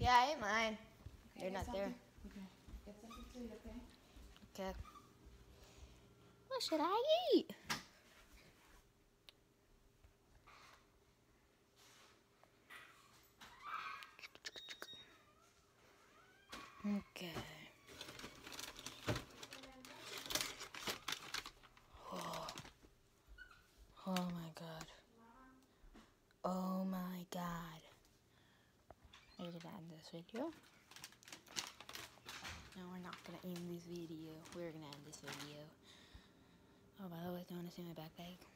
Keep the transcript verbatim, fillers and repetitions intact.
Yeah, I ate mine. Okay, They're not there. Okay. Get something to eat, okay? Okay. What should I eat? Okay. Oh. Oh my god. Oh my god. Are you gonna end this video? No, we're not gonna end this video. We're gonna end this video. Oh, by the way, do you wanna see my backpack?